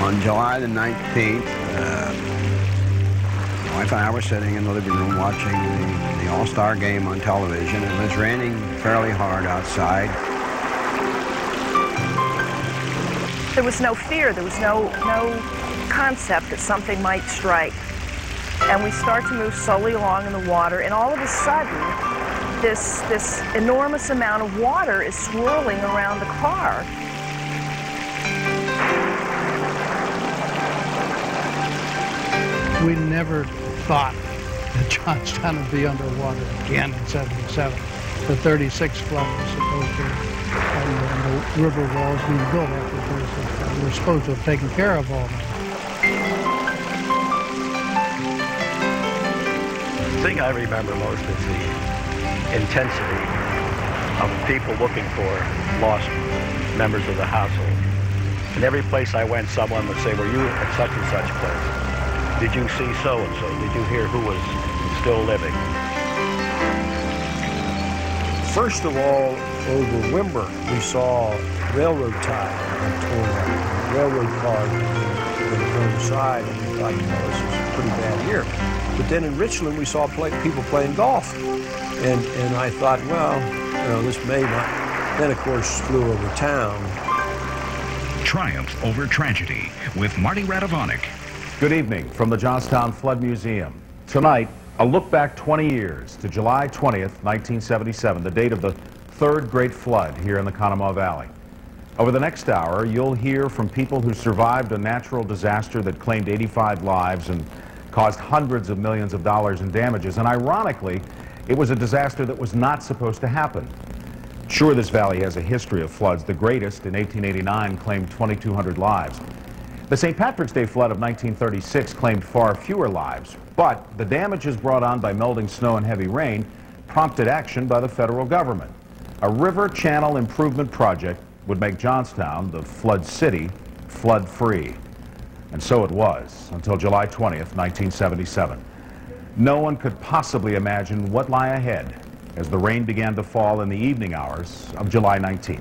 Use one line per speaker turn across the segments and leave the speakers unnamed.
On July the 19th, my wife and I were sitting in the living room watching the All-Star game on television. It was raining fairly hard outside.
There was no fear, there was no concept that something might strike. And we start to move slowly along in the water, and all of a sudden, this enormous amount of water is swirling around the car.
We never thought that Johnstown would be underwater again in '77. The '36 flood was supposed to, and the river walls being built after this, we're supposed to have taken care of all that.
The thing I remember most is the intensity of people looking for lost members of the household. In every place I went, someone would say, "Were you at such and such place? Did you see so-and-so? Did you hear who was still living?"
First of all, over Windber, we saw railroad tie torn up. Railroad car on the side, and we thought, this is pretty bad here. But then in Richland, we saw people playing golf. And I thought, well, this may not. Then, of course, flew over town.
Triumph over tragedy with Marty Radovanik.
Good evening from the Johnstown Flood Museum. Tonight, a look back 20 years to July 20th, 1977, the date of the third great flood here in the Conemaugh Valley. Over the next hour, you'll hear from people who survived a natural disaster that claimed 85 lives and caused hundreds of millions of dollars in damages. And ironically, it was a disaster that was not supposed to happen. Sure, this valley has a history of floods. The greatest in 1889 claimed 2,200 lives. The St. Patrick's Day flood of 1936 claimed far fewer lives, but the damages brought on by melting snow and heavy rain prompted action by the federal government. A river channel improvement project would make Johnstown, the flood city, flood-free. And so it was, until July 20th, 1977. No one could possibly imagine what lay ahead as the rain began to fall in the evening hours of July 19th.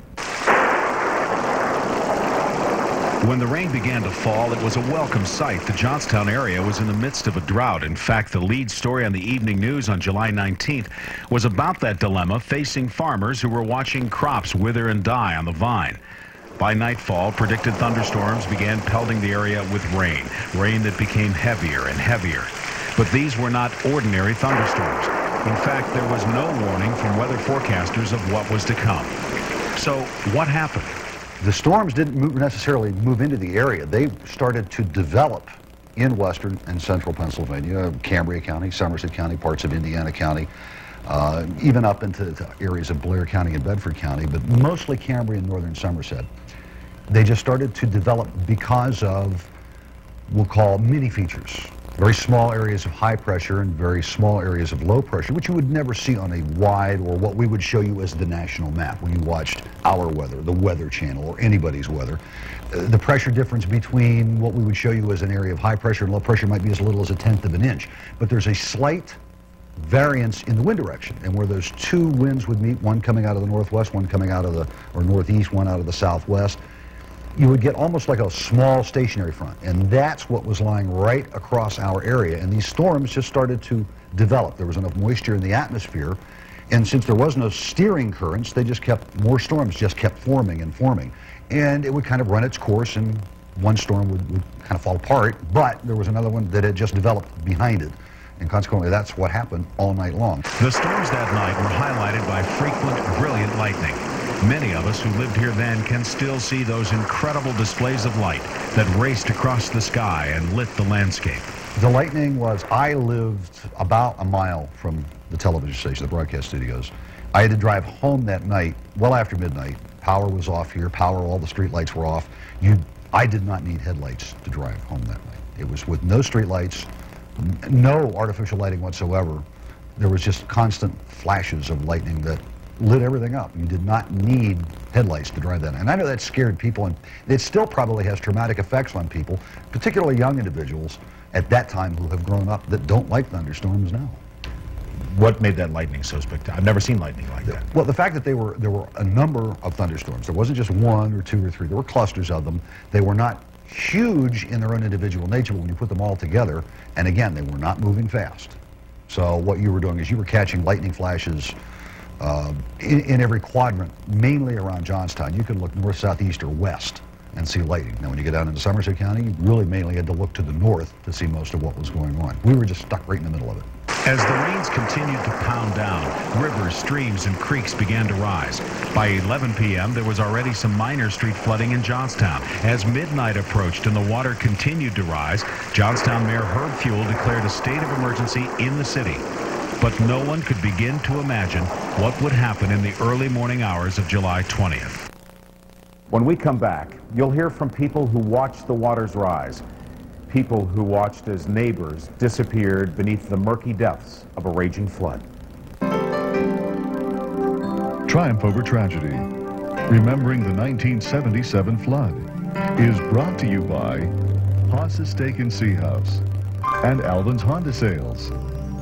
When the rain began to fall, it was a welcome sight. The Johnstown area was in the midst of a drought. In fact, the lead story on the evening news on July 19th was about that dilemma facing farmers who were watching crops wither and die on the vine. By nightfall, predicted thunderstorms began pelting the area with rain that became heavier and heavier. But these were not ordinary thunderstorms. In fact, there was no warning from weather forecasters of what was to come. So what happened?
The storms didn't necessarily move into the area. They started to develop in western and central Pennsylvania, Cambria County, Somerset County, parts of Indiana County, even up into the areas of Blair County and Bedford County, but mostly Cambria and northern Somerset. They just started to develop because of, we'll call, mini features. Very small areas of high pressure and very small areas of low pressure, which you would never see on a wide or what we would show you as the national map when you watched our weather, the Weather Channel, or anybody's weather. The pressure difference between what we would show you as an area of high pressure and low pressure might be as little as 1/10 of an inch. But there's a slight variance in the wind direction, and where those two winds would meet, one coming out of the northwest, one coming out of the northeast, one out of the southwest, you would get almost like a small stationary front, and that's what was lying right across our area. And these storms just started to develop. There was enough moisture in the atmosphere, and since there was no steering currents, more storms just kept forming and forming. And it would kind of run its course, and one storm would kind of fall apart, but there was another one that had just developed behind it. And consequently, that's what happened all night long.
The storms that night were highlighted by frequent, brilliant lightning. Many of us who lived here then can still see those incredible displays of light that raced across the sky and lit the landscape.
The lightning was, I lived about a mile from the television station, the broadcast studios. I had to drive home that night, well after midnight. Power was off here, all the street lights were off. I did not need headlights to drive home that night. It was with no street lights, no artificial lighting whatsoever. There was just constant flashes of lightning that lit everything up. You did not need headlights to drive that. And I know that scared people, and it still probably has traumatic effects on people, particularly young individuals at that time who have grown up that don't like thunderstorms now.
What made that lightning so spectacular? I've never seen lightning like that.
Well, the fact that there were a number of thunderstorms. There wasn't just one or two or three. There were clusters of them. They were not huge in their own individual nature, but when you put them all together, and again, they were not moving fast. So what you were doing is you were catching lightning flashes in every quadrant, mainly around Johnstown. You could look north, south, east, or west and see lightning. Now, when you get down into Somerset County, you really mainly had to look to the north to see most of what was going on. We were just stuck right in the middle of it.
As the rains continued to pound down, rivers, streams, and creeks began to rise. By 11 p.m., there was already some minor street flooding in Johnstown. As midnight approached and the water continued to rise, Johnstown Mayor Herb Fuel declared a state of emergency in the city. But no one could begin to imagine what would happen in the early morning hours of July 20th.
When we come back, you'll hear from people who watched the waters rise, people who watched as neighbors disappeared beneath the murky depths of a raging flood.
Triumph over tragedy, remembering the 1977 flood, is brought to you by Haas's Steak and Sea House and Alvin's Honda Sales.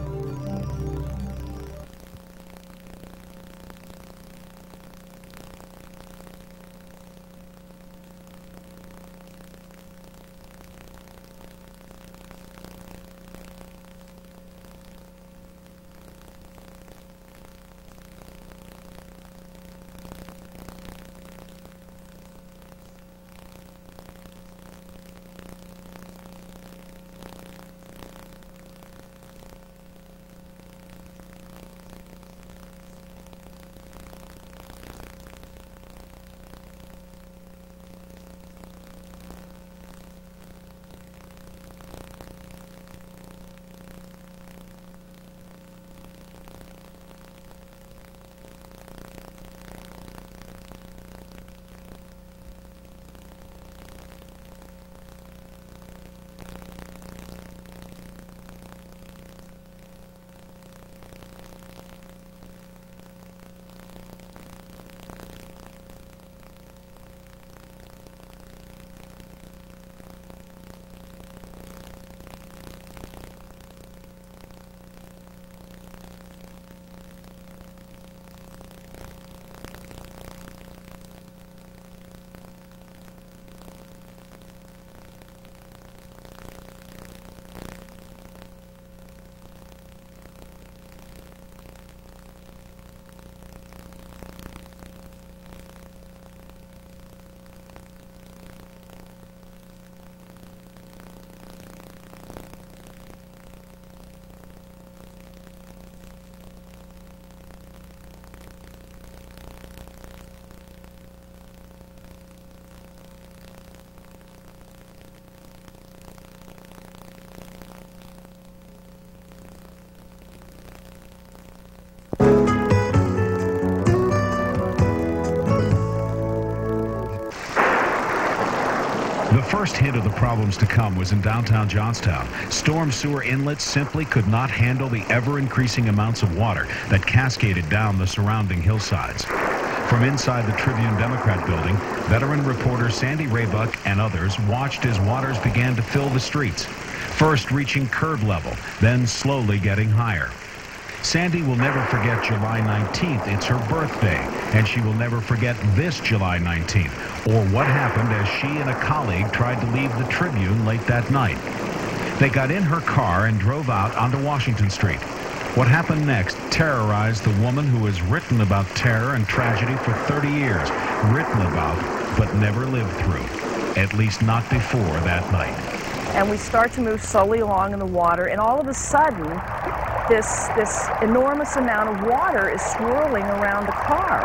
The first hint of the problems to come was in downtown Johnstown. Storm sewer inlets simply could not handle the ever-increasing amounts of water that cascaded down the surrounding hillsides. From inside the Tribune Democrat building, veteran reporter Sandy Raybuck and others watched as waters began to fill the streets, first reaching curb level, then slowly getting higher. Sandy will never forget July 19th. It's her birthday, and she will never forget this July 19th, or what happened as she and a colleague tried to leave the Tribune late that night. They got in her car and drove out onto Washington Street. What happened next terrorized the woman who has written about terror and tragedy for 30 years, written about but never lived through, at least not before that night.
And we start to move slowly along in the water, and all of a sudden, this enormous amount of water is swirling around the car.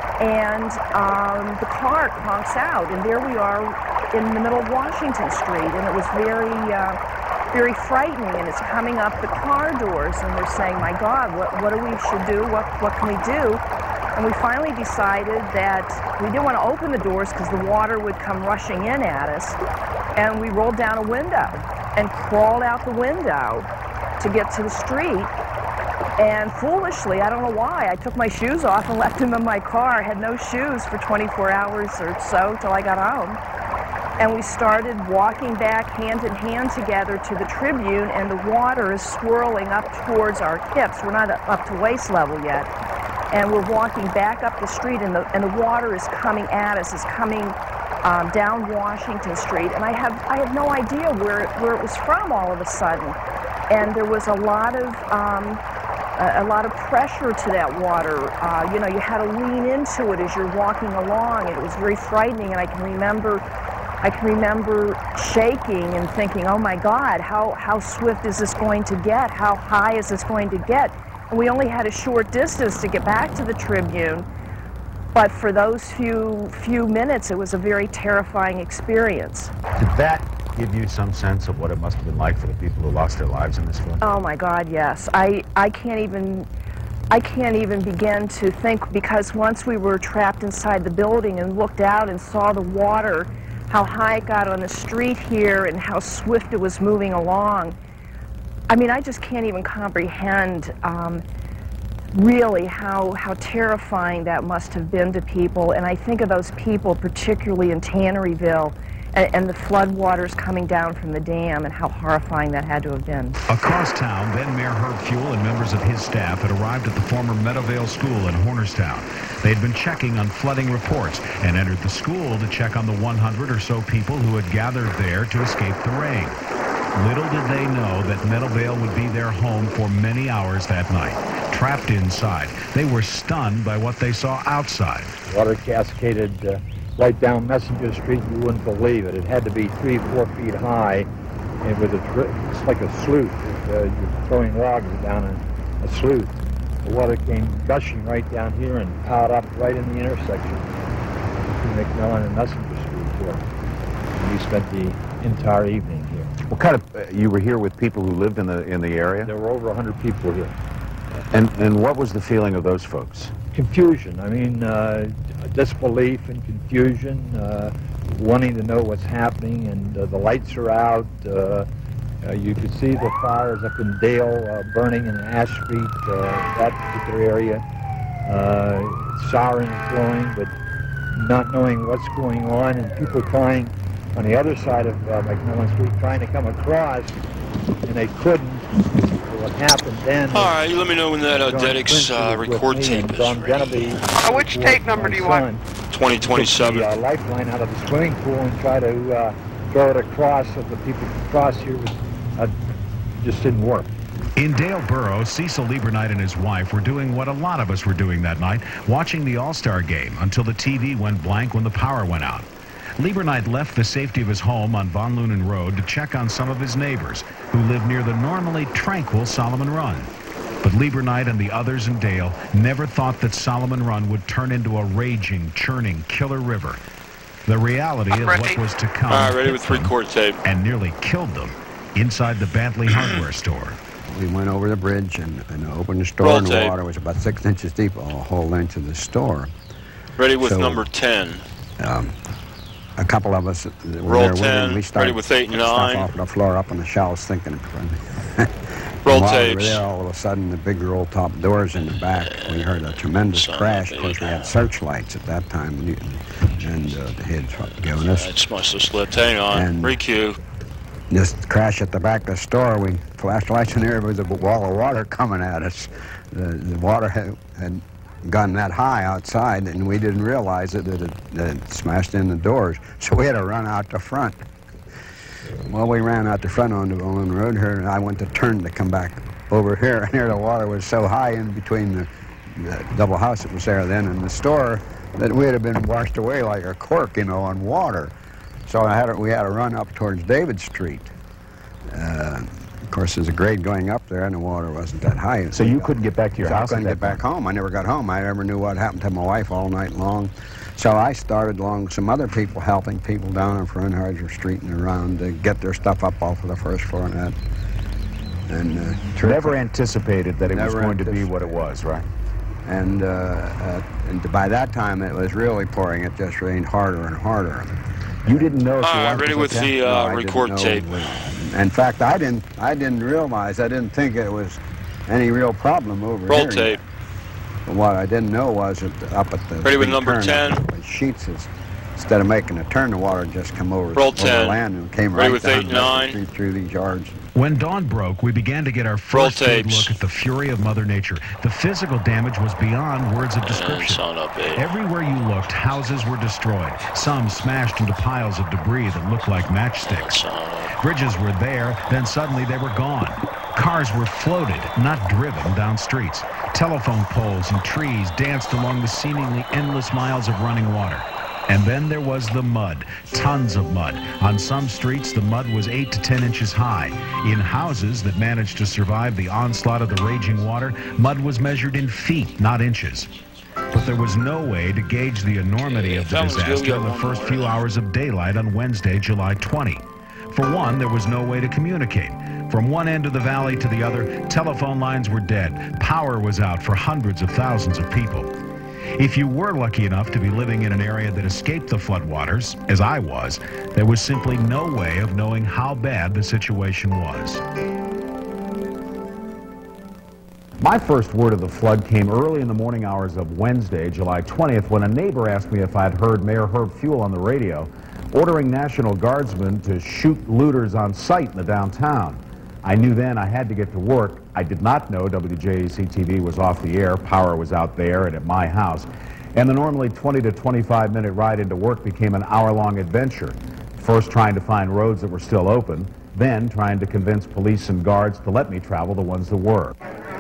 And the car conks out, and there we are in the middle of Washington Street, and it was very frightening, and it's coming up the car doors, and we're saying, my God, what do we should do? What can we do? And we finally decided that we didn't want to open the doors because the water would come rushing in at us, and we rolled down a window and crawled out the window to get to the street. And foolishly, I don't know why, I took my shoes off and left them in my car. I had no shoes for 24 hours or so till I got home. And we started walking back hand in hand together to the Tribune, and the water is swirling up towards our hips. We're not up to waist level yet. And we're walking back up the street, and the water is coming at us, is coming down Washington Street, and I had no idea where it was from all of a sudden. And there was a lot of pressure to that water. You know, you had to lean into it as you're walking along. It was very frightening, and I can remember shaking and thinking, oh my God, how swift is this going to get? How high is this going to get? And we only had a short distance to get back to the Tribune, but for those few minutes, it was a very terrifying experience.
Did that give you some sense of what it must have been like for the people who lost their lives in this flood?
Oh my God, yes. I can't even begin to think, because once we were trapped inside the building and looked out and saw the water, how high it got on the street here and how swift it was moving along. I mean, I just can't even comprehend really how terrifying that must have been to people. And I think of those people, particularly in Tanneryville, and the floodwaters coming down from the dam, and how horrifying that had to have been.
Across town, then Mayor Herb Fuel and members of his staff had arrived at the former Meadowvale School in Hornerstown. They had been checking on flooding reports and entered the school to check on the 100 or so people who had gathered there to escape the rain. Little did they know that Meadowvale would be their home for many hours that night. Trapped inside, they were stunned by what they saw outside.
Water cascaded right down Messenger Street. You wouldn't believe it. It had to be 3-4 feet high, and it's like a sluice. You're throwing logs down a sluice. The water came gushing right down here and piled up right in the intersection between McMillan and Messenger Street here. And we spent the entire evening here.
What kind of, you were here with people who lived in the area?
There were over 100 people here.
And what was the feeling of those folks?
Confusion. I mean, disbelief and confusion, wanting to know what's happening, and the lights are out. You could see the fires up in Dale burning in Ash Street, that particular area. Sirens blowing, but not knowing what's going on, and people trying on the other side of McMillan Street, trying to come across, and they couldn't. What happened then?
All right, let me know when that Dedix record tape is ready.
Which tape number do you want?
2027.
Took the lifeline out of the swimming pool and try to throw it across so the people could cross here. Just didn't work.
In Dale Borough, Cecil Liebernight and his wife were doing what a lot of us were doing that night, watching the All-Star game until the TV went blank when the power went out. Liebernight left the safety of his home on Von Lunen Road to check on some of his neighbors who live near the normally tranquil Solomon Run. But Liebernight and the others in Dale never thought that Solomon Run would turn into a raging, churning, killer river. The reality of what was to come
ready with record tape.
And nearly killed them inside the Bentley hardware store.
We went over the bridge and opened the store,
Roll
and the
tape.
water was about 6 inches deep, a whole length of the store.
Ready with number 10.
A couple of us that were
Roll
there
10,
with him, we started
ready with 8 and
stuff
9.
off the floor up on the shelves, thinking
Roll
while we were
tapes.
there, all of a sudden, the big roll-top doors in the back, we heard a tremendous crash. Of course, we had searchlights at that time, and the heads giving us.
That's my slip. Hang on.
And
Re-cue.
This crash at the back of the store, we flashed lights in there, there was a wall of water coming at us. The water had gone that high outside, and we didn't realize it, that it smashed in the doors. So we had to run out the front. Well, we ran out the front on the road here, and I went to turn to come back over here, and here the water was so high in between the double house that was there then and the store that we'd have been washed away like a cork, you know, on water. So we had to run up towards David Street. Of course, there's a grade going up there, and the water wasn't that high.
So you couldn't get back to your house?
I couldn't get back home. I never got home. I never knew what happened to my wife all night long. So I started along with some other people, helping people down on Frunharger Street and around to get their stuff up off of the first floor and that. And
never anticipated that it was going to be what it was, right?
And by that time, it was really pouring. It just rained harder and harder.
You didn't know if you wanted
ready
to
with the record tape.
In fact, I didn't realize, I didn't think it was any real problem over here.
Roll tape.
But what I didn't know was that up at the
ready with number 10.
Sheets is instead of making a turn, the water just come over
Roll
over
10.
land and came
Ready
right
with
down
8,
the
9.
street through these yards.
When dawn broke, we began to get our first good
tapes.
look at the fury of Mother Nature. The physical damage was beyond words of description. Everywhere you looked, houses were destroyed, some smashed into piles of debris that looked like matchsticks. Bridges were there, then suddenly they were gone. Cars were floated, not driven, down streets. Telephone poles and trees danced along the seemingly endless miles of running water. And then there was the mud, tons of mud. On some streets, the mud was 8 to 10 inches high. In houses that managed to survive the onslaught of the raging water, mud was measured in feet, not inches. But there was no way to gauge the enormity of the disaster in the first few hours of daylight on Wednesday, July 20. For one, there was no way to communicate. From one end of the valley to the other, telephone lines were dead. Power was out for hundreds of thousands of people. If you were lucky enough to be living in an area that escaped the floodwaters, as I was, there was simply no way of knowing how bad the situation was.
My first word of the flood came early in the morning hours of Wednesday, July 20th, when a neighbor asked me if I'd heard Mayor Herb Fuel on the radio ordering National Guardsmen to shoot looters on sight in the downtown. I knew then I had to get to work. I did not know WJAC TV was off the air. Power was out there and at my house. And the normally 20 to 25 minute ride into work became an hour-long adventure. First trying to find roads that were still open, then trying to convince police and guards to let me travel the ones that were.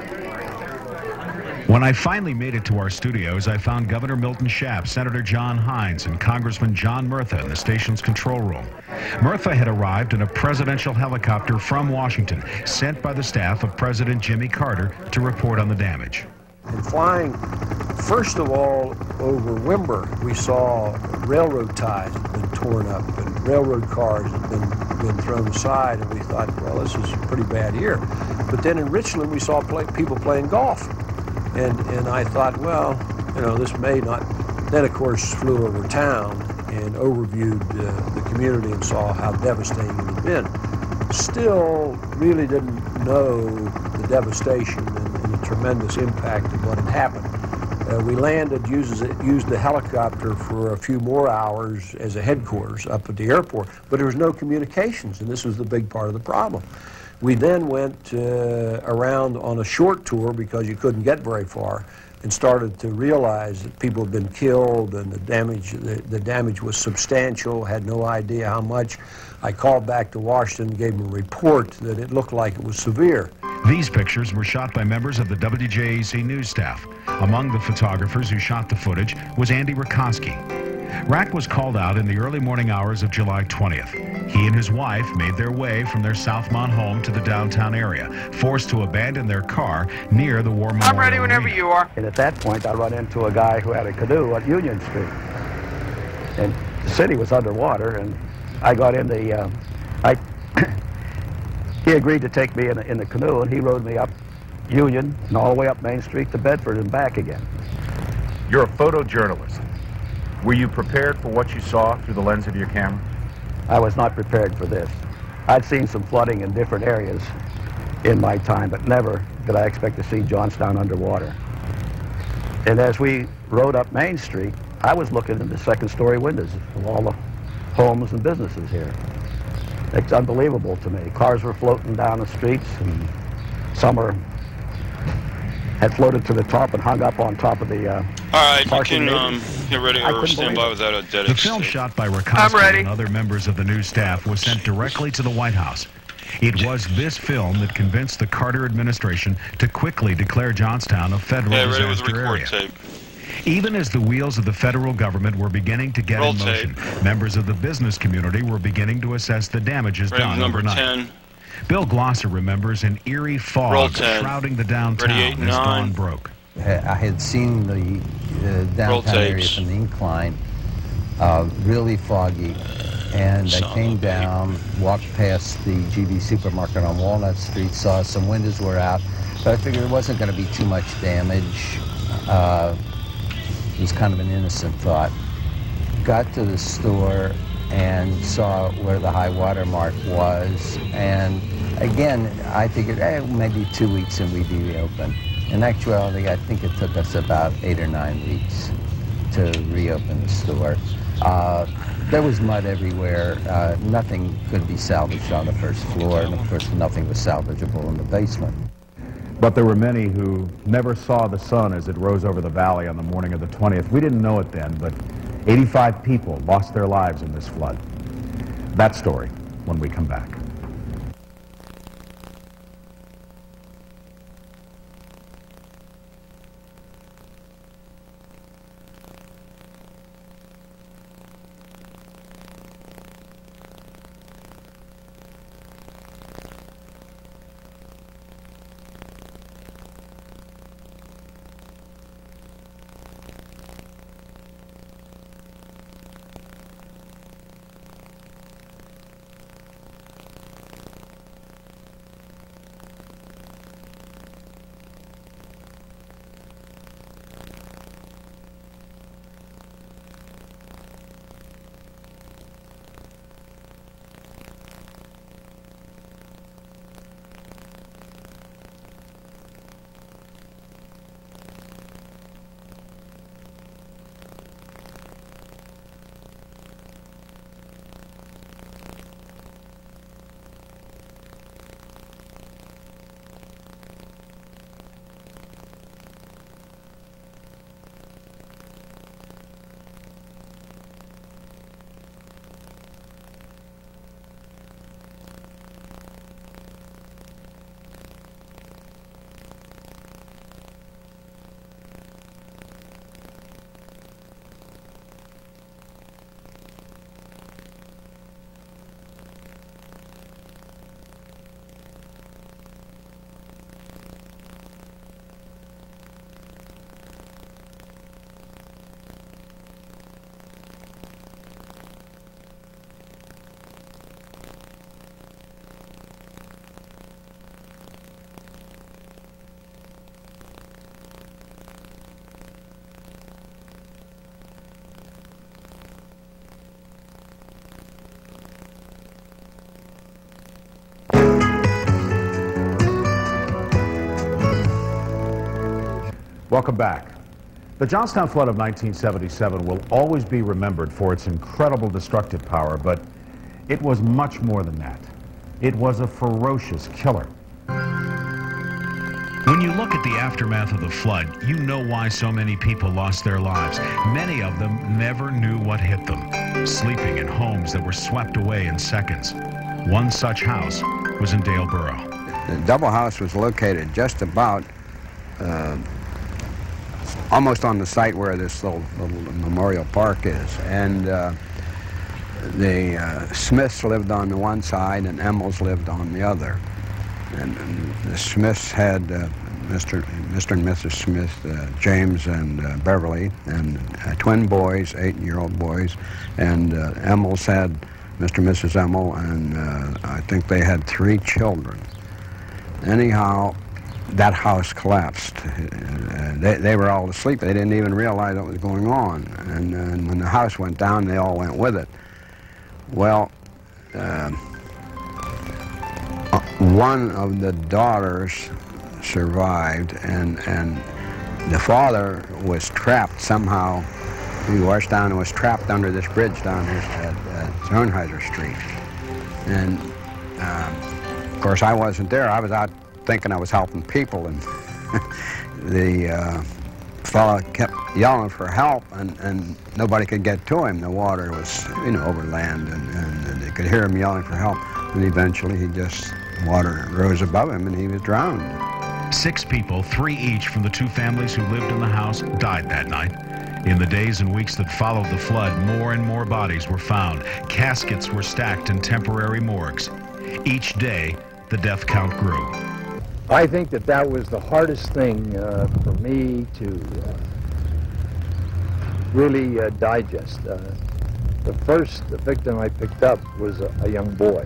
When I finally made it to our studios, I found Governor Milton Schaap, Senator John Hines, and Congressman John Murtha in the station's control room. Murtha had arrived in a presidential helicopter from Washington, sent by the staff of President Jimmy Carter to report on the damage.
And flying, first of all, over Windber, we saw railroad ties had been torn up and railroad cars had been thrown aside, and we thought, well, this is pretty bad here. But then in Richland, we saw people playing golf. And I thought, well, you know, this may not. Then, of course, flew over town and overviewed the community and saw how devastating it had been. Still really didn't know the devastation and the tremendous impact of what had happened. We landed, used the helicopter for a few more hours as a headquarters up at the airport, but there was no communications, and this was the big part of the problem. We then went around on a short tour because you couldn't get very far, and started to realize that people had been killed and the damage was substantial, had no idea how much. I called back to Washington, gave them a report that it looked like it was severe.
These pictures were shot by members of the WJAC news staff. Among the photographers who shot the footage was Andy Rakoski. Rack was called out in the early morning hours of July 20th. He and his wife made their way from their Southmont home to the downtown area, forced to abandon their car near the War Memorial.
I'm ready whenever
Arena.
you are.
And at that point, I run into a guy who had a canoe on Union Street. And the city was underwater, and I got in the, he agreed to take me in the canoe, and he rode me up Union and all the way up Main Street to Bedford and back again.
You're a photojournalist. Were you prepared for what you saw through the lens of your camera?
I was not prepared for this. I'd seen some flooding in different areas in my time, but never did I expect to see Johnstown underwater. And as we rode up Main Street, I was looking in the second-story windows of all the homes and businesses here. It's unbelievable to me. Cars were floating down the streets, and some had floated to the top and hung up on top of the
all right, you
parking
can get ready or stand by with that
The film shot by Rakoski and other members of the news staff was sent directly to the White House. It was this film that convinced the Carter administration to quickly declare Johnstown a federal disaster area.
Tape.
Even as the wheels of the federal government were beginning to get in motion, members of the business community were beginning to assess the damages done overnight. 10. Bill Glosser remembers an eerie fog shrouding the downtown as dawn broke.
I had seen the downtown area from the incline, really foggy, and I came down, walked past the GB supermarket on Walnut Street, saw some windows were out, but I figured there wasn't going to be too much damage. It was kind of an innocent thought. Got to the store and saw where the high water mark was, and again, I figured maybe 2 weeks and we'd be reopened. In actuality, I think it took us about 8 or 9 weeks to reopen the store. There was mud everywhere. Nothing could be salvaged on the first floor, and of course nothing was salvageable in the basement.
But there were many who never saw the sun as it rose over the valley on the morning of the 20th. We didn't know it then, but 85 people lost their lives in this flood. That story when we come back. Welcome back. The Johnstown flood of 1977 will always be remembered for its incredible destructive power, but it was much more than that. It was a ferocious killer.
When you look at the aftermath of the flood, you know why so many people lost their lives. Many of them never knew what hit them, sleeping in homes that were swept away in seconds. One such house was in Daleboro.
The double house was located just about almost on the site where this little memorial park is. And the Smiths lived on the one side and Emmels lived on the other. And the Smiths had Mr. and Mrs. Smith, James and Beverly, and twin boys, 8-year-old boys. And Emmels had Mr. and Mrs. Emmel, and I think they had 3 children. Anyhow, that house collapsed. They were all asleep. They didn't even realize what was going on. And when the house went down, they all went with it. Well, one of the daughters survived, and the father was trapped somehow. He washed down and was trapped under this bridge down here at Zornheiser Street. And of course, I wasn't there. I was out thinking I was helping people, and the fellow kept yelling for help, and nobody could get to him. The water was, over land, and they could hear him yelling for help. And eventually, water rose above him, and he was drowned.
6 people, 3 each from the 2 families who lived in the house, died that night. In the days and weeks that followed the flood, more and more bodies were found. Caskets were stacked in temporary morgues. Each day, the death count grew.
I think that was the hardest thing for me to really digest. The first victim I picked up was a young boy.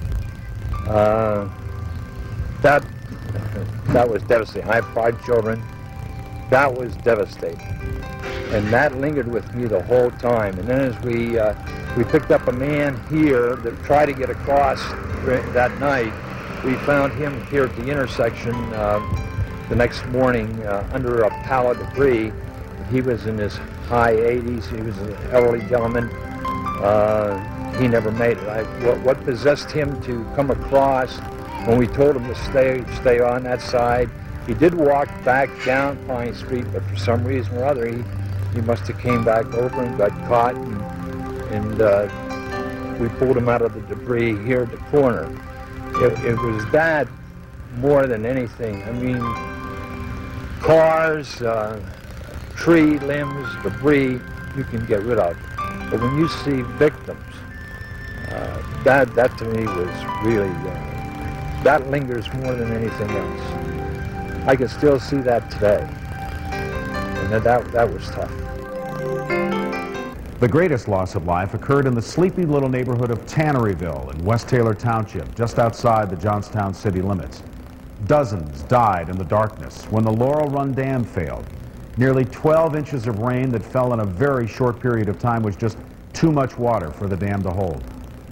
That was devastating. I have 5 children. That was devastating. And that lingered with me the whole time. And then as we picked up a man here that tried to get across that night, we found him here at the intersection the next morning under a pile of debris. He was in this high 80s. He was an elderly gentleman. He never made it. What possessed him to come across when we told him to stay on that side? He did walk back down Pine Street, but for some reason or other, he must have came back over and got caught, and we pulled him out of the debris here at the corner. It was that more than anything. I mean, cars, tree limbs, debris, you can get rid of. But when you see victims, that to me was really, that lingers more than anything else. I can still see that today, and that was tough.
The greatest loss of life occurred in the sleepy little neighborhood of Tanneryville in West Taylor Township, just outside the Johnstown city limits. Dozens died in the darkness when the Laurel Run Dam failed. Nearly 12 inches of rain that fell in a very short period of time was just too much water for the dam to hold.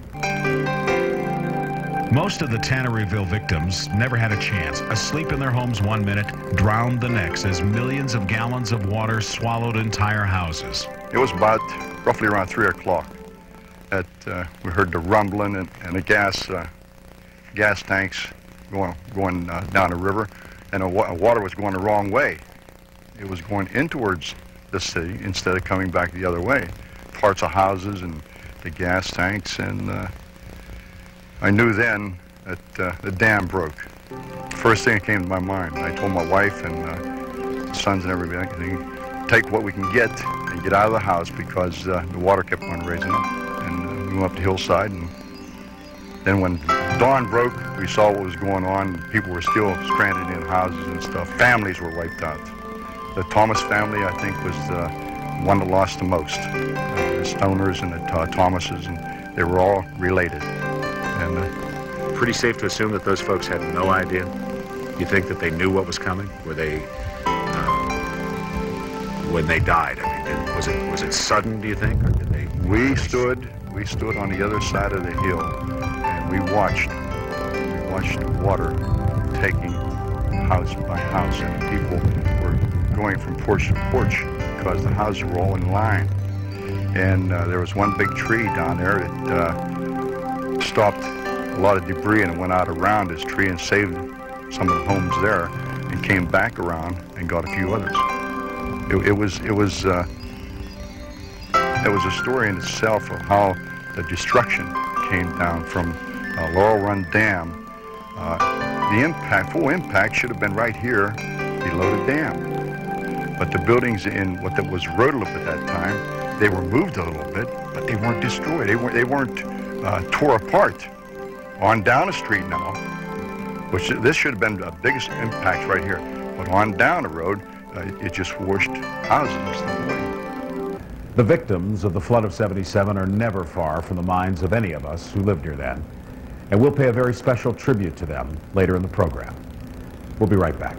Most of the Tanneryville victims never had a chance. Asleep in their homes one minute, drowned the next as millions of gallons of water swallowed entire houses.
It was about roughly around 3 o'clock that we heard the rumbling and the gas tanks going down the river, and the water was going the wrong way. It was going in towards the city instead of coming back the other way. Parts of houses and the gas tanks, and I knew then that the dam broke. First thing that came to my mind, I told my wife and the sons and everybody, take what we can get and get out of the house, because the water kept on raising up. And we went up the hillside, and then when dawn broke, we saw what was going on. People were still stranded in houses and stuff. Families were wiped out. The Thomas family, I think, was the one that lost the most. The Stoners and the Thomases, and they were all related. And
pretty safe to assume that those folks had no idea? You think that they knew what was coming? Were they, when they died? I mean, was it sudden, do you think, or did they?
We stood on the other side of the hill, and we watched the water taking house by house, and people were going from porch to porch because the houses were all in line. And there was one big tree down there that stopped a lot of debris, and it went out around this tree and saved some of the homes there, and came back around and got a few others. It was a story in itself of how the destruction came down from Laurel Run Dam. The full impact should have been right here below the dam. But the buildings in what was Rodelip at that time, they were moved a little bit, but they weren't destroyed. They weren't tore apart. On down the street now, which this should have been the biggest impact right here, but on down the road, it just washed houses and stuff away.
The victims of the flood of '77 are never far from the minds of any of us who lived here then, and we'll pay a very special tribute to them later in the program. We'll be right back.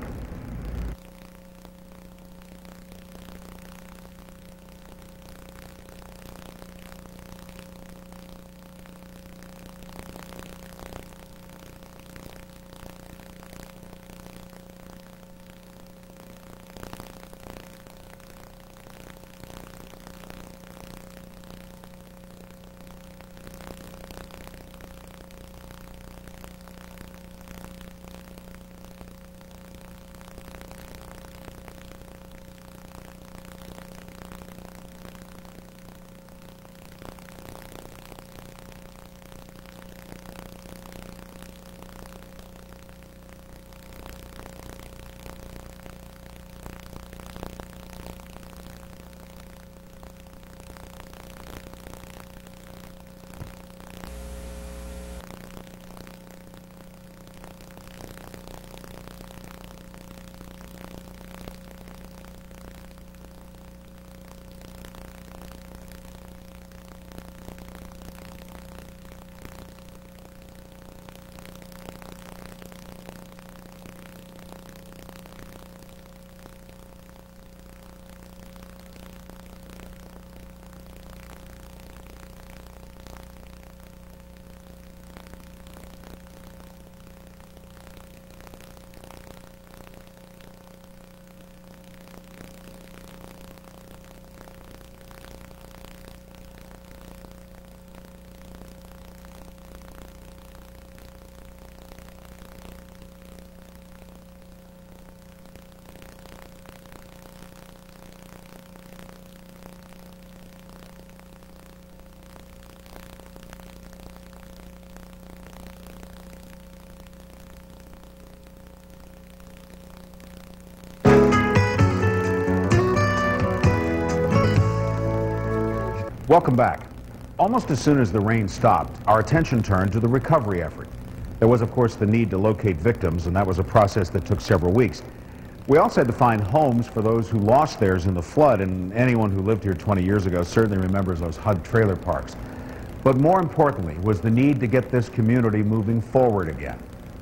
Welcome back. Almost as soon as the rain stopped, our attention turned to the recovery effort. There was, of course, the need to locate victims, and that was a process that took several weeks. We also had to find homes for those who lost theirs in the flood, and anyone who lived here 20 years ago certainly remembers those HUD trailer parks. But more importantly was the need to get this community moving forward again.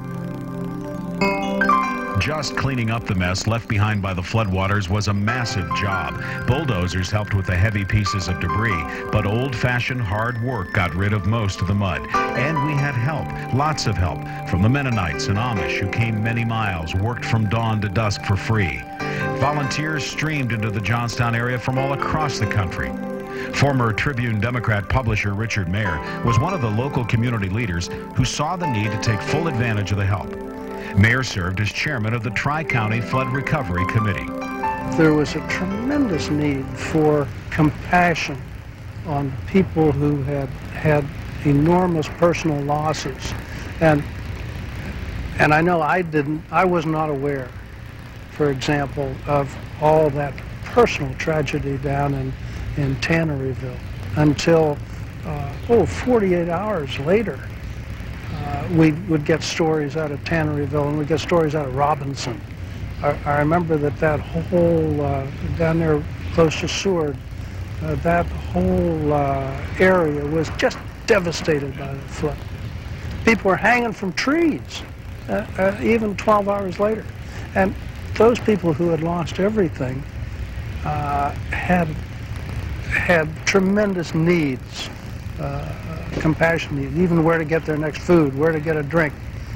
Just cleaning up the mess left behind by the floodwaters was a massive job. Bulldozers helped with the heavy pieces of debris, but old-fashioned hard work got rid of most of the mud. And we had help, lots of help, from the Mennonites and Amish who came many miles, worked from dawn to dusk for free. Volunteers streamed into the Johnstown area from all across the country. Former Tribune Democrat publisher Richard Mayer was one of the local community leaders who saw the need to take full advantage of the help. Mayer served as chairman of the Tri-County Flood Recovery Committee.
There was a tremendous need for compassion on people who had had enormous personal losses. And I know I was not aware, for example, of all that personal tragedy down in Tanneryville until 48 hours later. We would get stories out of Tanneryville, and we'd get stories out of Robinson. I remember that whole, down there close to Seward, that whole area was just devastated by the flood. People were hanging from trees, even 12 hours later. And those people who had lost everything had tremendous needs. Compassion needs, even where to get their next food, where to get a drink,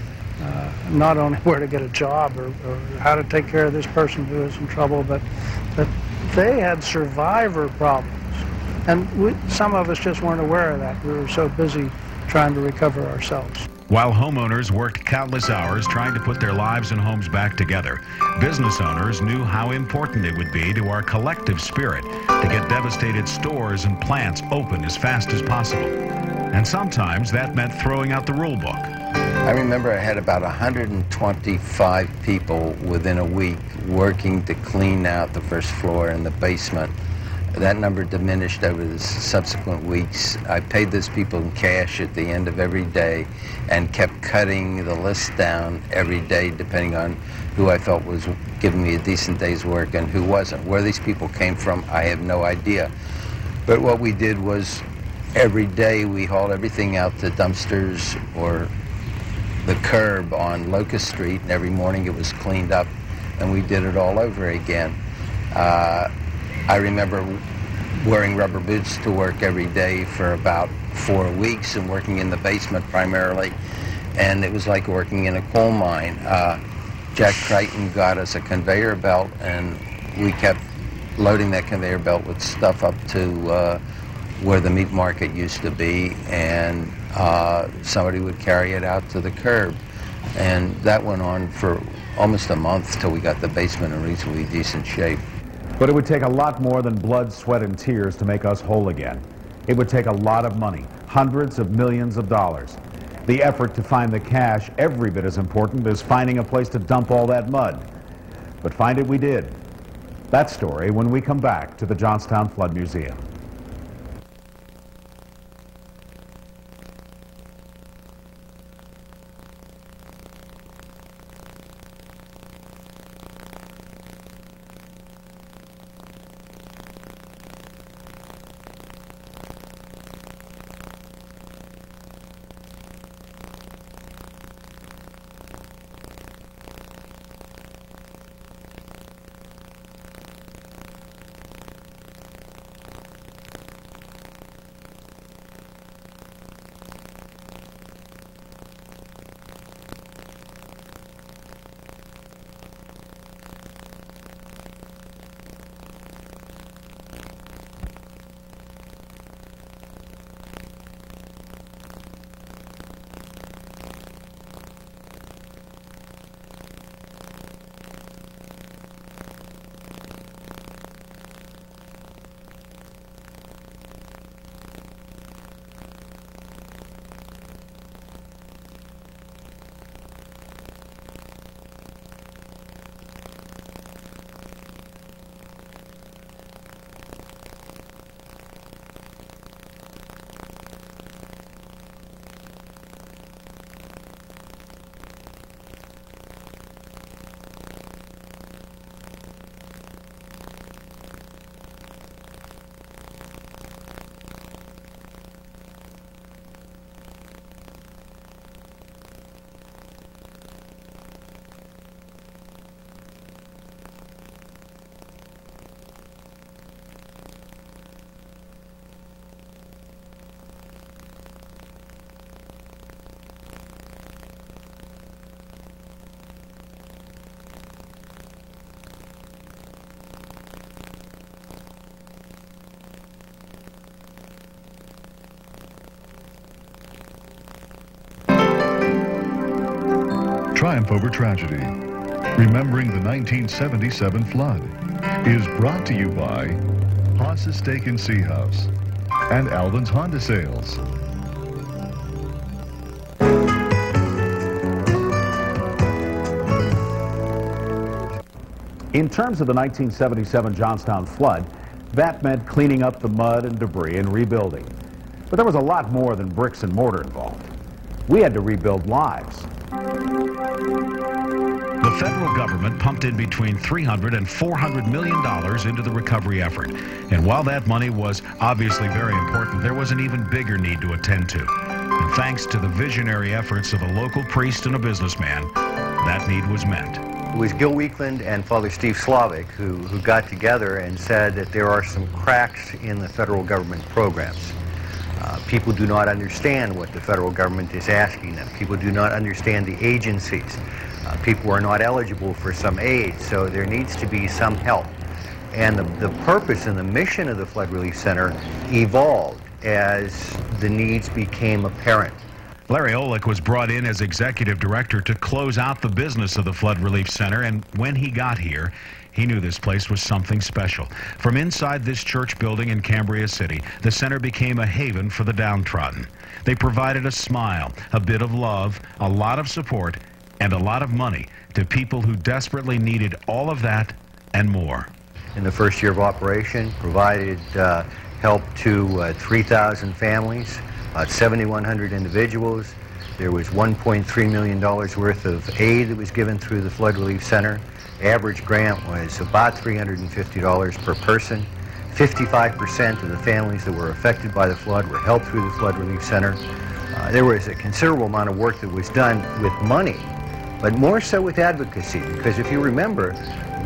not only where to get a job or how to take care of this person who is in trouble, but they had survivor problems. And some of us just weren't aware of that. We were so busy trying to recover ourselves.
While homeowners worked countless hours trying to put their lives and homes back together, business owners knew how important it would be to our collective spirit to get devastated stores and plants open as fast as possible. And sometimes that meant throwing out the rule book.
I remember I had about 125 people within a week working to clean out the first floor and the basement. That number diminished over the subsequent weeks. I paid those people in cash at the end of every day and kept cutting the list down every day depending on who I felt was giving me a decent day's work and who wasn't. Where these people came from, I have no idea. But what we did was every day we hauled everything out to dumpsters or the curb on Locust Street, and every morning it was cleaned up and we did it all over again. I remember wearing rubber boots to work every day for about 4 weeks and working in the basement primarily, and it was like working in a coal mine. Jack Crichton got us a conveyor belt, and we kept loading that conveyor belt with stuff up to where the meat market used to be, and somebody would carry it out to the curb. And that went on for almost a month till we got the basement in reasonably decent shape.
But it would take a lot more than blood, sweat, and tears to make us whole again. It would take a lot of money, hundreds of millions of dollars. The effort to find the cash, every bit as important as finding a place to dump all that mud. But find it we did. That story when we come back to the Johnstown Flood Museum.
triumph over tragedy. Remembering the 1977 flood is brought to you by Haas's Steak and Sea House and Alvin's Honda Sales.
In terms of the 1977 Johnstown flood, that meant cleaning up the mud and debris and rebuilding. But there was a lot more than bricks and mortar involved. We had to rebuild lives.
The federal government pumped in between $300 and $400 million into the recovery effort. And while that money was obviously very important, there was an even bigger need to attend to. And thanks to the visionary efforts of a local priest and a businessman, that need was met.
It was Gil Weekland and Father Steve Slavic who got together and said that there are some cracks in the federal government programs. People do not understand what the federal government is asking them. People do not understand the agencies. People are not eligible for some aid, so there needs to be some help. And the purpose and the mission of the Flood Relief Center evolved as the needs became apparent.
Larry Olick was brought in as executive director to close out the business of the Flood Relief Center, and when he got here, he knew this place was something special. From inside this church building in Cambria City, the center became a haven for the downtrodden. They provided a smile, a bit of love, a lot of support, and a lot of money to people who desperately needed all of that and more.
In the first year of operation, provided help to 3,000 families, about 7,100 individuals. There was $1.3 million worth of aid that was given through the Flood Relief Center. Average grant was about $350 per person. 55% of the families that were affected by the flood were helped through the Flood Relief Center. There was a considerable amount of work that was done with money, but more so with advocacy, because if you remember,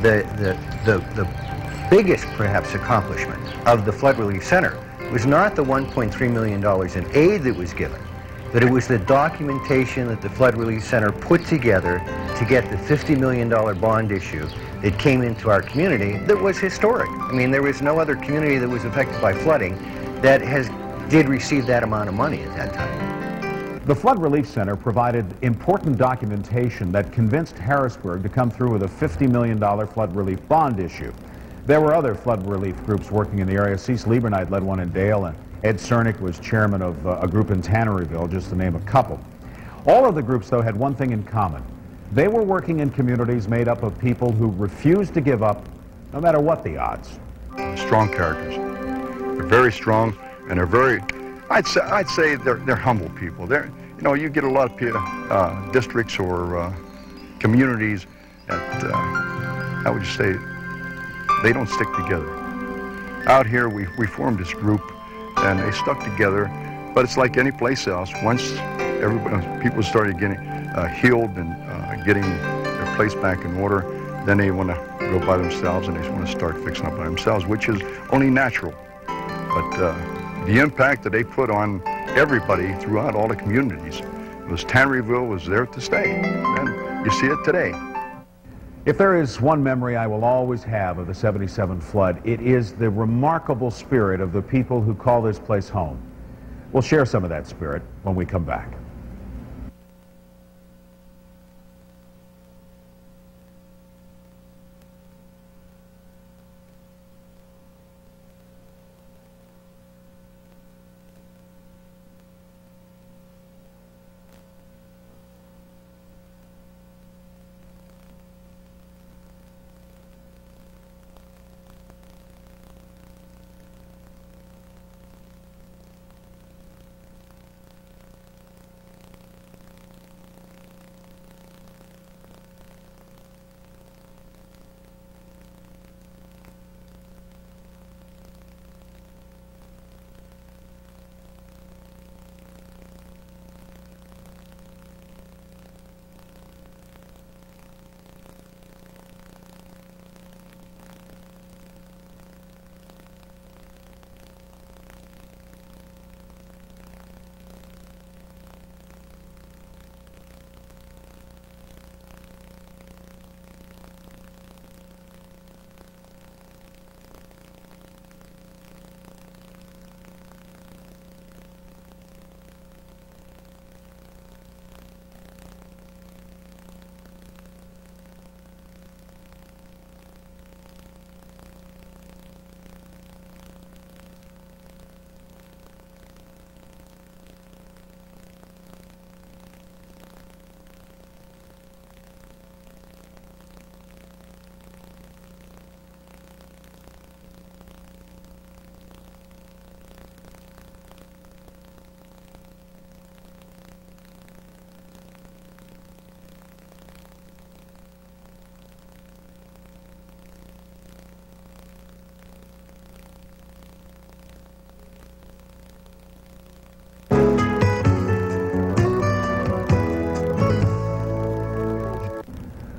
the biggest perhaps accomplishment of the Flood Relief Center was not the $1.3 million in aid that was given, but it was the documentation that the Flood Relief Center put together to get the $50 million bond issue that came into our community that was historic. I mean, there was no other community that was affected by flooding that did receive that amount of money at that time.
The Flood Relief Center provided important documentation that convinced Harrisburg to come through with a $50 million flood relief bond issue. There were other flood relief groups working in the area. Cease Liebernight led one in Dale, and Ed Cernick was chairman of a group in Tanneryville, just to name a couple. All of the groups, though, had one thing in common. They were working in communities made up of people who refused to give up, no matter what the odds.
Strong characters. They're very strong, and they're very, I'd say they're humble people. You know, you get a lot of districts or communities that, how would you say, they don't stick together. Out here, we formed this group, and they stuck together, but it's like any place else. Once people started getting healed and getting their place back in order, then they want to go by themselves, and they want to start fixing up by themselves, which is only natural. But the impact that they put on everybody throughout all the communities was Tanneryville was there to stay, and you see it today.
If there is one memory I will always have of the '77 flood, it is the remarkable spirit of the people who call this place home. We'll share some of that spirit when we come back.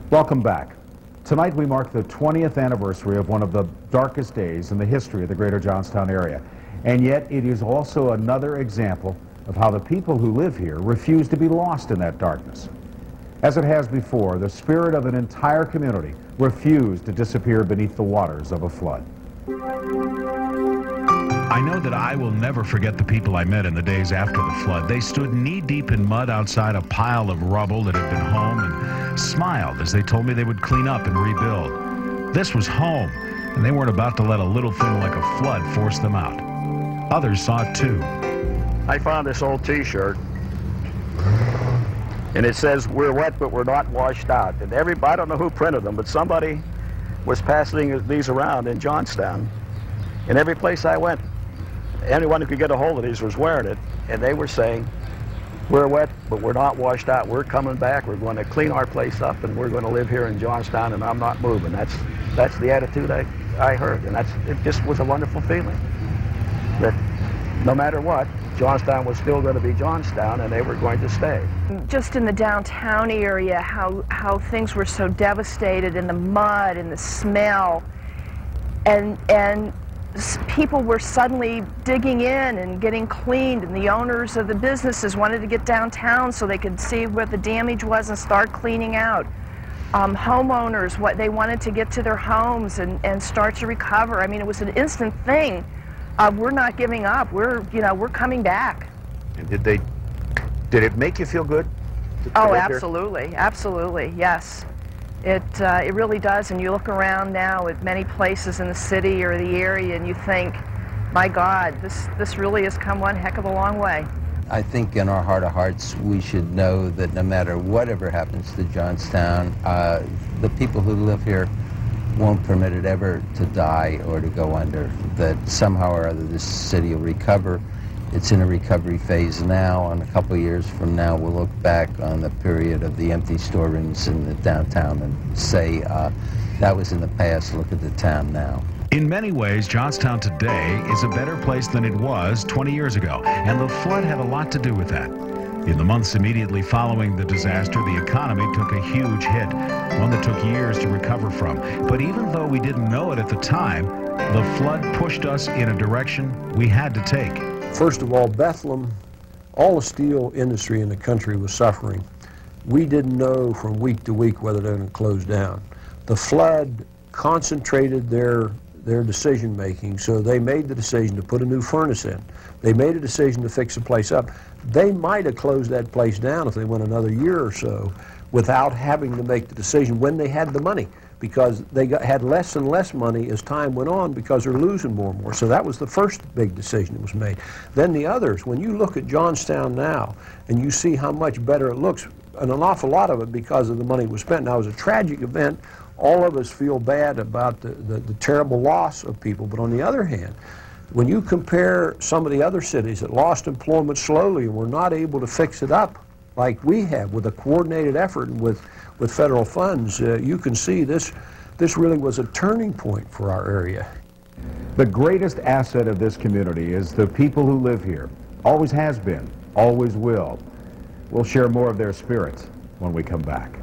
Welcome back. Tonight we mark the 20th anniversary of one of the darkest days in the history of the greater Johnstown area. And yet it is also another example of how the people who live here refuse to be lost in that darkness. As it has before, the spirit of an entire community refused to disappear beneath the waters of a flood.
I know that I will never forget the people I met in the days after the flood. They stood knee-deep in mud outside a pile of rubble that had been home and smiled as they told me they would clean up and rebuild. This was home, and they weren't about to let a little thing like a flood force them out. Others saw it too.
I found this old T-shirt, and it says, "We're wet, but we're not washed out." And I don't know who printed them, but somebody was passing these around in Johnstown. And every place I went, anyone who could get a hold of these was wearing it, and they were saying, "We're wet, but we're not washed out. We're coming back. We're going to clean our place up, and we're going to live here in Johnstown, and I'm not moving." That's the attitude I heard, and it just was a wonderful feeling that no matter what, Johnstown was still going to be Johnstown, and they were going to stay.
Just in the downtown area, how things were so devastated, in the mud and the smell, and people were suddenly digging in and getting cleaned, and the owners of the businesses wanted to get downtown so they could see what the damage was and start cleaning out. Homeowners, they wanted to get to their homes and start to recover. I mean, it was an instant thing. We're not giving up. We're coming back.
And did it make you feel good?
Oh, absolutely, absolutely, yes. It really does, and you look around now at many places in the city or the area and you think, my God, this really has come one heck of a long way.
I think in our heart of hearts we should know that no matter whatever happens to Johnstown, the people who live here won't permit it ever to die or to go under, that somehow or other this city will recover. It's in a recovery phase now, and a couple of years from now we'll look back on the period of the empty storerooms in the downtown and say, that was in the past, look at the town now.
In many ways, Johnstown today is a better place than it was 20 years ago, and the flood had a lot to do with that. In the months immediately following the disaster, the economy took a huge hit, one that took years to recover from. But even though we didn't know it at the time, the flood pushed us in a direction we had to take.
First of all, Bethlehem, all the steel industry in the country was suffering. We didn't know from week to week whether they were going to close down. The flood concentrated their decision making, so they made the decision to put a new furnace in. They made a decision to fix the place up. They might have closed that place down if they went another year or so without having to make the decision when they had the money, because they had less and less money as time went on because they're losing more and more. So that was the first big decision that was made. Then the others, when you look at Johnstown now and you see how much better it looks, and an awful lot of it because of the money was spent. Now, it was a tragic event. All of us feel bad about the terrible loss of people, but on the other hand, when you compare some of the other cities that lost employment slowly and were not able to fix it up like we have with a coordinated effort and with federal funds, you can see this really was a turning point for our area.
The greatest asset of this community is the people who live here. Always has been, always will. We'll share more of their spirits when we come back.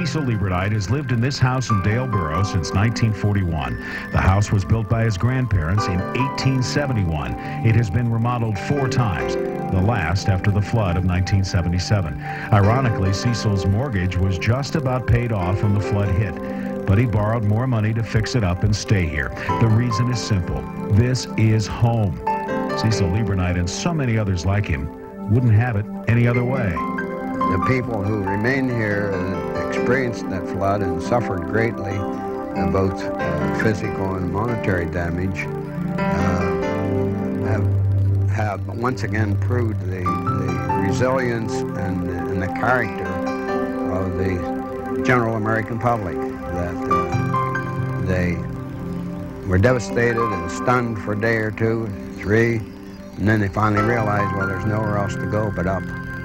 Cecil Liebernite has lived in this house in Daleboro since 1941. The house was built by his grandparents in 1871. It has been remodeled 4 times, the last after the flood of 1977. Ironically, Cecil's mortgage was just about paid off when the flood hit, but he borrowed more money to fix it up and stay here. The reason is simple. This is home. Cecil Liebernite and so many others like him wouldn't have it any other way.
The people who remain here experienced that flood and suffered greatly, both physical and monetary damage, have once again proved the resilience and the character of the general American public, that they were devastated and stunned for a day or 2, 3, and then they finally realized, well, there's nowhere else to go but up,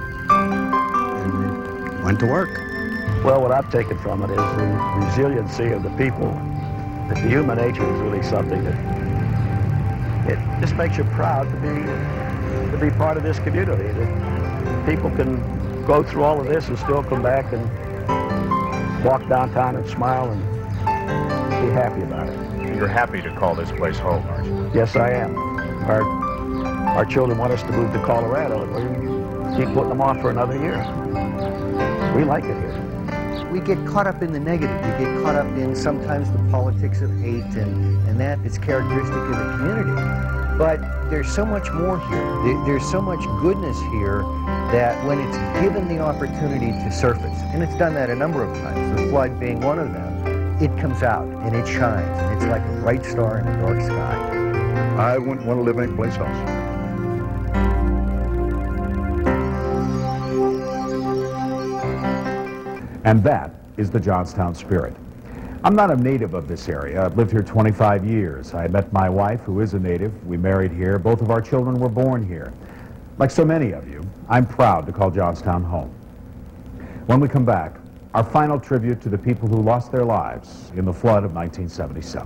and went to work.
Well, what I've taken from it is the resiliency of the people. That the human nature is really something that it just makes you proud to be part of this community. That people can go through all of this and still come back and walk downtown and smile and be happy about it.
You're happy to call this place home, aren't you?
Yes, I am. Our children want us to move to Colorado, and we keep putting them off for another year. We like it here.
We get caught up in the negative. We get caught up in sometimes the politics of hate and that is characteristic of the community. But there's so much more here. There's so much goodness here that when it's given the opportunity to surface, and it's done that a number of times, the flood being one of them, it comes out and it shines. It's like a bright star in a dark sky.
I wouldn't want to live anyplace else.
And that is the Johnstown spirit. I'm not a native of this area. I've lived here 25 years. I met my wife, who is a native. We married here. Both of our children were born here. Like so many of you, I'm proud to call Johnstown home. When we come back, our final tribute to the people who lost their lives in the flood of 1977.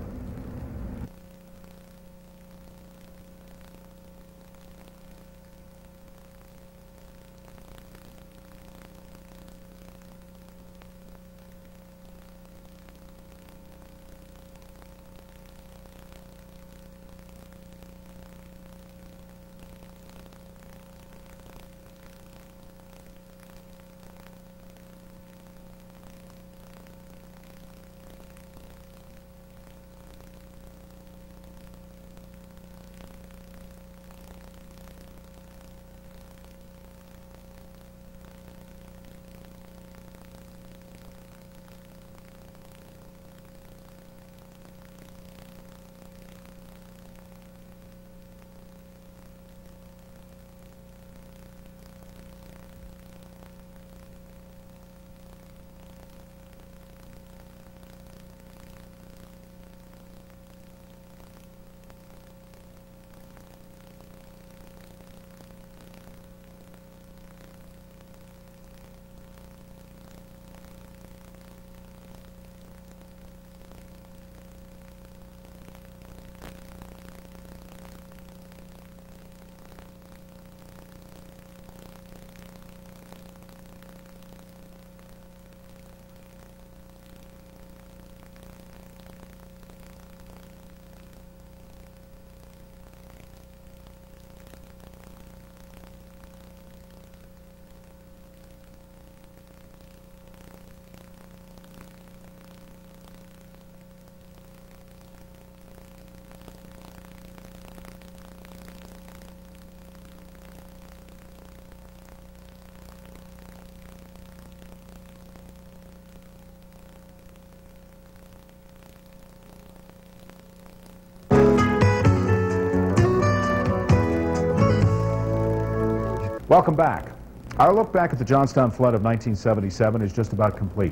Welcome back. Our look back at the Johnstown flood of 1977 is just about complete.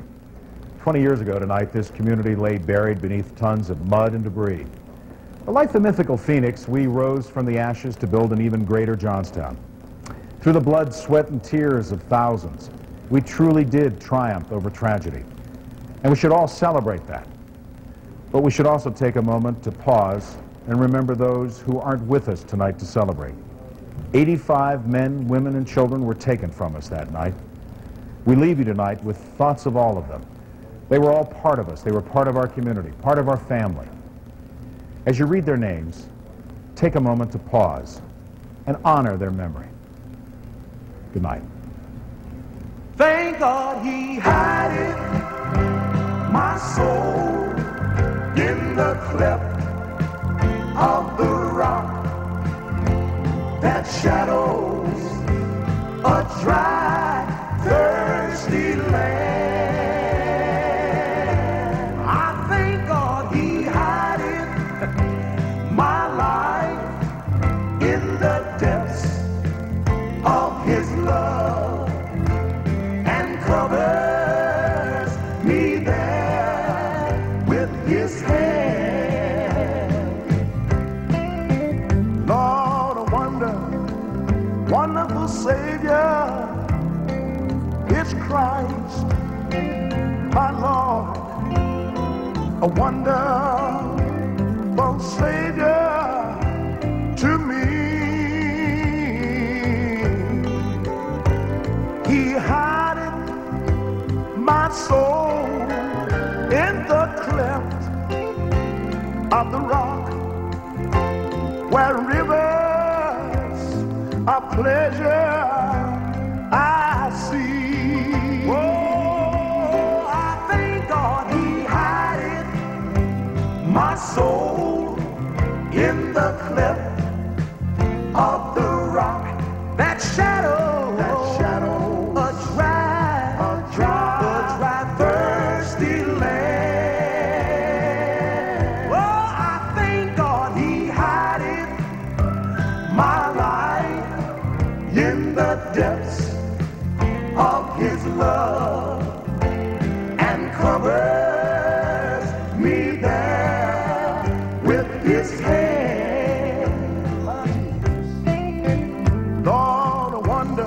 20 years ago tonight, this community lay buried beneath tons of mud and debris. But like the mythical phoenix, we rose from the ashes to build an even greater Johnstown. Through the blood, sweat, and tears of thousands, we truly did triumph over tragedy. And we should all celebrate that. But we should also take a moment to pause and remember those who aren't with us tonight to celebrate. 85 men, women, and children were taken from us that night. We leave you tonight with thoughts of all of them They were all part of us. They were part of our community, part of our family. As you read their names, take a moment to pause and honor their memory. Good night.
Thank God he hided my soul in the cleft of the rock that shadows a dry, thirsty land. I thank God he hided my life in the depths of his love and covers me there with his hand. Lord, a wonderful Savior is Christ, my Lord. A wonderful Savior to me. He hideth my soul in the cleft of the rock, where rivers of pleasure I see. Oh, I thank God he hideth my soul in the cleft of the rock, that shadow, a dry, thirsty land. Oh, I thank God he hideth my life in the depths of his love and covers me there with his hand. Lord, a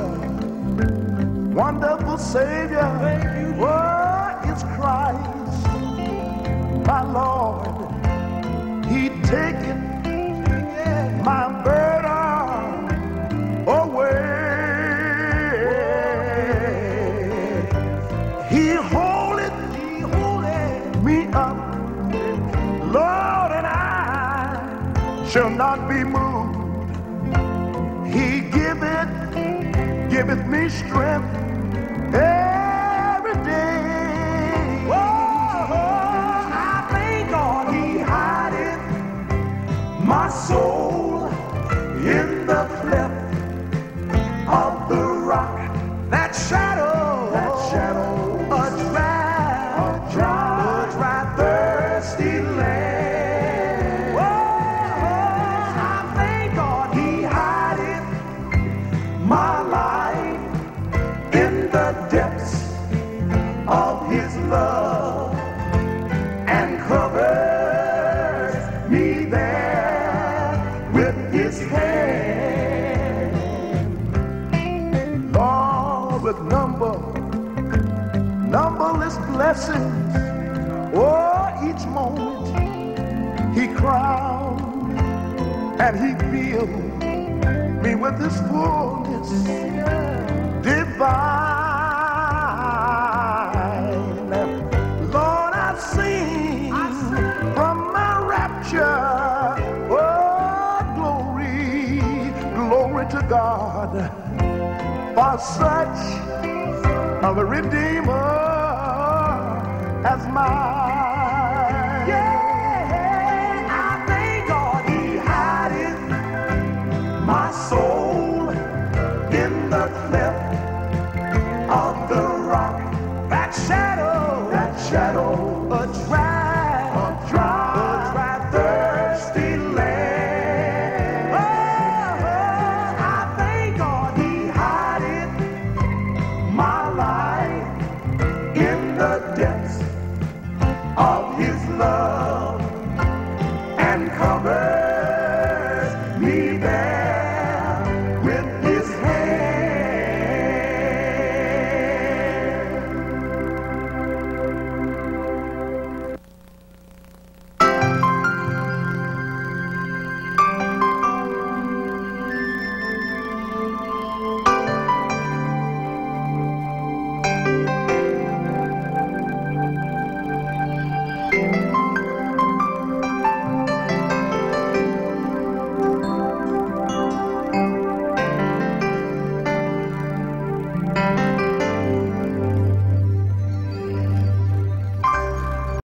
wonderful Savior, oh, is Christ, my Lord. He taketh my burden away. He holdeth me up, Lord, and I shall not be moved. He giveth me strength every day. Oh, I thank God he hideth my soul in the cleft of the rock, that shadow, a dry, thirsty land. Oh, I thank God he hideth my life in the depths of his love and covers me there with his hand. Lord, with numberless blessings, oh, each moment he crowned and he filled me with his fullness divine. Lord, I've seen from my rapture, oh, glory to God, for such of a Redeemer as mine.